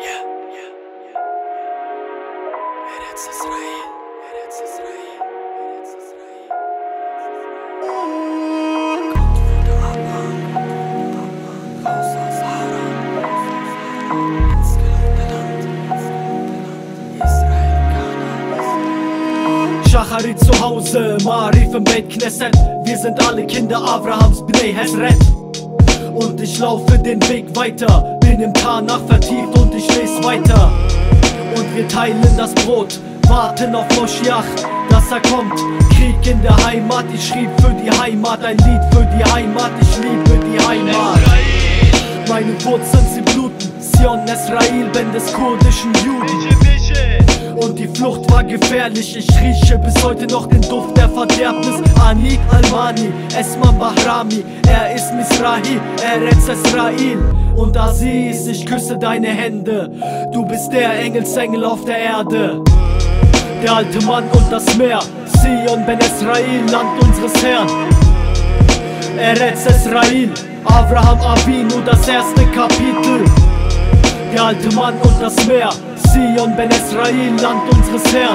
Erez Israel, Erez Israel, Erez Israel. Gott wurde Abraham, raus aus Haran, ins gelobte Land, Israel, Ghana. Shacharit zu Hause, Marif im Beit Knesset. Wir sind alle Kinder Abrahams, Bnei Hesret. Und ich laufe den Weg weiter, bin im Tanach vertieft und ich lese weiter. Und wir teilen das Brot, warten auf Moschiach, dass er kommt. Krieg in der Heimat, ich schrieb für die Heimat ein Lied für die Heimat, ich liebe die Heimat. Meine Wurzeln, sie bluten, Sion, Israel, Ben des kurdischen Juden. Und die Flucht war gefährlich, ich rieche bis heute noch den Duft der Verderbnis. Ani, Almani, Esman Bahrami, er ist Misrahi, Erez Israel. Und Aziz, ich küsse deine Hände, du bist der Engelsengel auf der Erde. Der alte Mann und das Meer, Sion, Ben Israel, Land unseres Herrn. Erez Israel, Abraham Avinu, das erste Kapitel. Der alte Mann und das Meer, Sion, Ben Israel, Land unseres Herrn.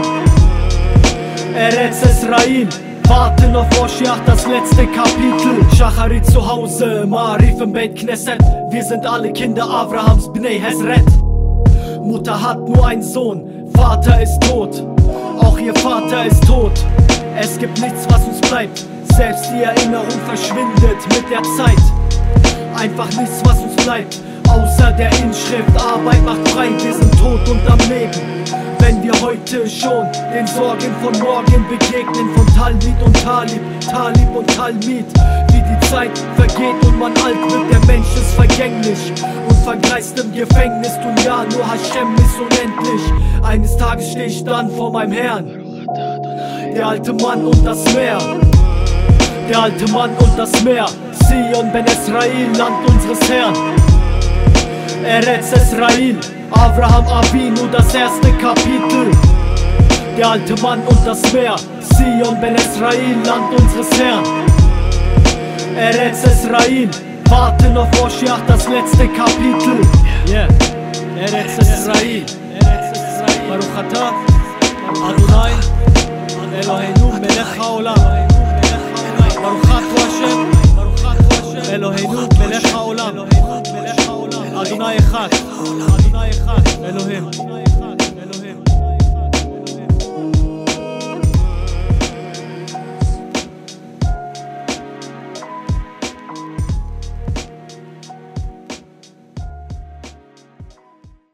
Erez Israel, warten auf Moschiach, das letzte Kapitel. Shacharit zu Hause, Marif im Beit Knesset. Wir sind alle Kinder Abrahams, Bnei Hesret. Mutter hat nur einen Sohn, Vater ist tot. Auch ihr Vater ist tot. Es gibt nichts, was uns bleibt. Selbst die Erinnerung verschwindet mit der Zeit. Einfach nichts, was uns bleibt, außer der Inschrift, Arbeit macht frei, wir sind tot und am Leben. Wenn wir heute schon den Sorgen von morgen begegnen, von Talmid und Talib, Talib und Talmid. Wie die Zeit vergeht und man alt wird, der Mensch ist vergänglich und vergreist im Gefängnis. Und ja, nur Hashem ist unendlich. Eines Tages steh ich dann vor meinem Herrn. Der alte Mann und das Meer. Der alte Mann und das Meer, Sion, Ben Israel, Land unseres Herrn. Erez Israel, Abraham Avinu, das erste Kapitel. Der alte Mann und das Meer, Sion, Ben Israel, Land unseres Herrn. Erez Israel, warten auf Moschiach, das letzte Kapitel. Yeah, Erez Israel, Baruch Atah, Adonai, Eloheinu melech haolam. Baruch Atu Hashem, Eloheinu melech haolam. Adonai Echad, Elohim.